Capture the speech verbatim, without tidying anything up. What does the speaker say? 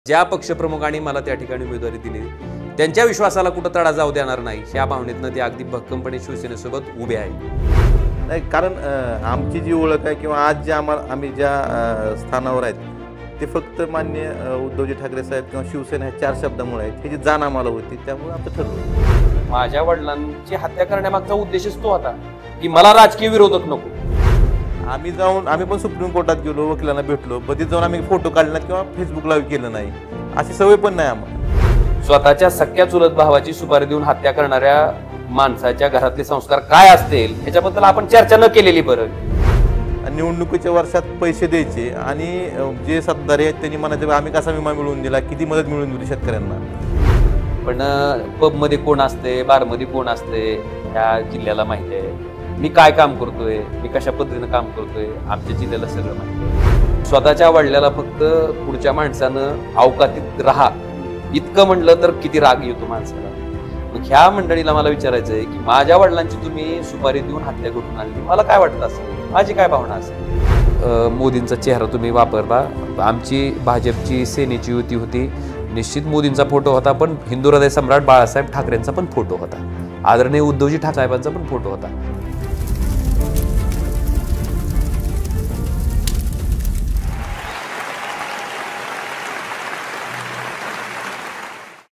ज्या पक्षप्रमुखांनी मला त्या ठिकाणी उमेदवारी दिली त्यांच्या विश्वासाला कुठं तडा जाऊ देणार नाही ह्या भावनेतनं ते अगदी भक्कमपणे शिवसेनेसोबत उभे आहेत. नाही, कारण आमची जी ओळख आहे किंवा आज जे आम्हाला आम्ही ज्या स्थानावर आहेत ते फक्त मान्य उद्धवजी ठाकरे साहेब किंवा शिवसेना ह्या चार शब्दामुळे आहेत. ह्याची जाण आम्हाला होती, त्यामुळे आमचं ठरलं. माझ्या वडिलांची हत्या करण्यामागचा उद्देशच तो होता की मला राजकीय विरोधक नको. आम्ही जाऊन आम्ही पण सुप्रीम कोर्टात गेलो, वकिलांना भेटलो, बधीत जाऊन आम्ही फोटो काढले नाहीत किंवा फेसबुकला केलं नाही, अशी सवय पण नाही आम्हाला. स्वतःच्या सख्या चुलत भावाची सुपारी देऊन हत्या करणाऱ्या माणसाच्या घरातले संस्कार काय असतील ह्याच्याबद्दल आपण चर्चा न केलेली बरं. निवडणुकीच्या वर्षात पैसे द्यायचे आणि जे सत्ताधारी आहेत त्यांनी म्हणायचे आम्ही कसा विमा मिळवून दिला, किती मदत मिळवून दिली शेतकऱ्यांना. पण पबमध्ये कोण असते, बारमध्ये कोण असते ह्या जिल्ह्याला माहिती आहे. मी काय काम करतोय, मी कशा पद्धतीनं काम करतोय आमच्या जिल्ह्याला सगळं माहिती आहे. स्वतःच्या वडिलाला फक्त पुढच्या माणसानं अवकातीत राहा इतकं म्हणलं तर किती राग येतो माणसाला. मग ह्या मंडळीला मला विचारायचं आहे की माझ्या वडिलांची तुम्ही सुपारी देऊन हत्या करून आणली, मला काय वाटतं असेल, माझी काय भावना असेल. मोदींचा चेहरा तुम्ही वापरला, आमची भाजपची सेनेची युती होती, निश्चित मोदींचा फोटो होता, पण हिंदू हृदय सम्राट बाळासाहेब ठाकरेंचा पण फोटो होता, आदरणीय उद्धवजी ठाकरे साहेबांचा पण फोटो होता.